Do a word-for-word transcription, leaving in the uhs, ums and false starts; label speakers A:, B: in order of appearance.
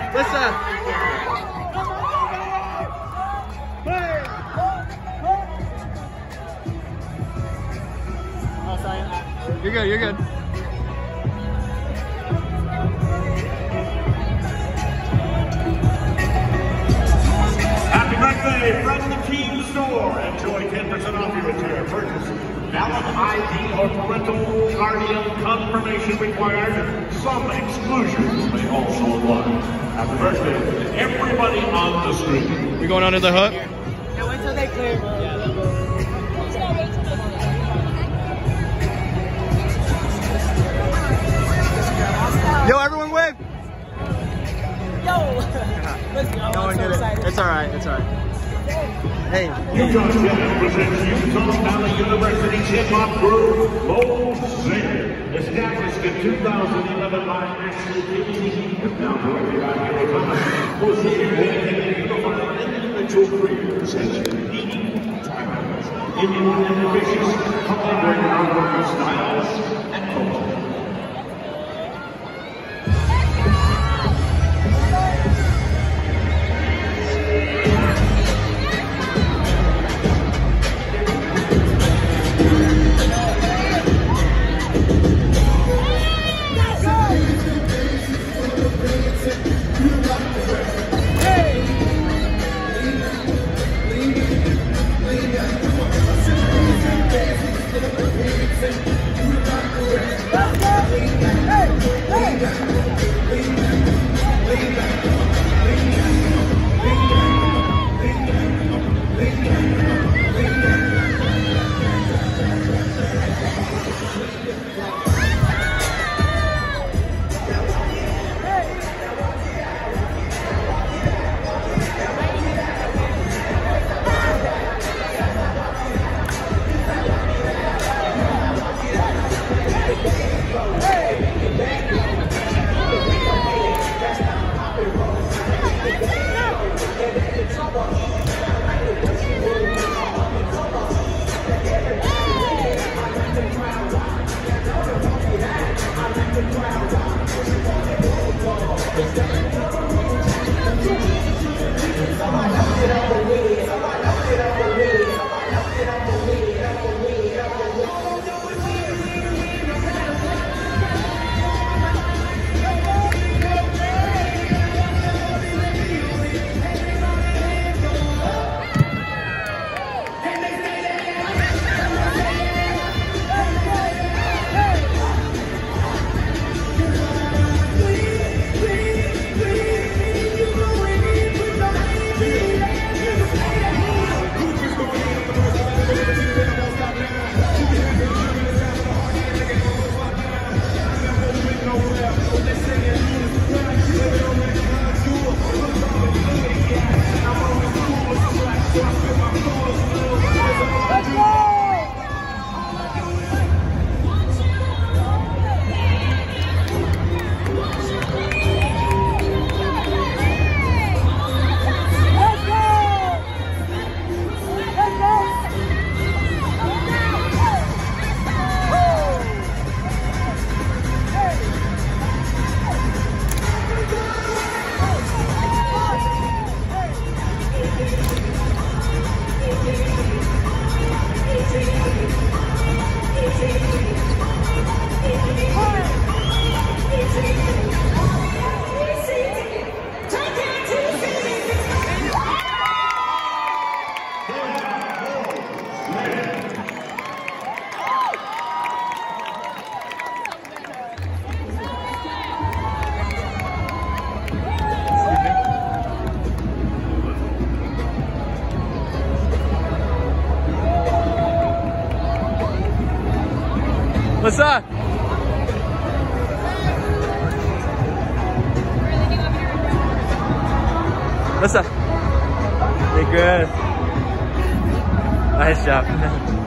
A: What's up? You're good, you're good.
B: Happy birthday from the Team Store. Enjoy ten percent off your entire purchase. Valid I D or parental guardian confirmation required. Some exclusions may also apply. Happy birthday to everybody on the street.
A: We going under the hook?
C: Yeah, wait till they clear. Yeah, they'll go.
A: Yo, everyone wave!
C: Yo! Let's go.
A: No one
C: I'm so
A: get it.
C: excited.
A: It's alright, it's alright. Hey.
B: Utah Tennis presents Utah Valley University's hip-hop group, Mosaic. Established in two thousand eleven by Ashley Kennedy, and now directed by Hero Thomas. Mosaic dedicated unified individual careers as unique talents, anyone ambitious, collaborating our working styles and culture.
A: What's up? What's up? You're good. Nice job.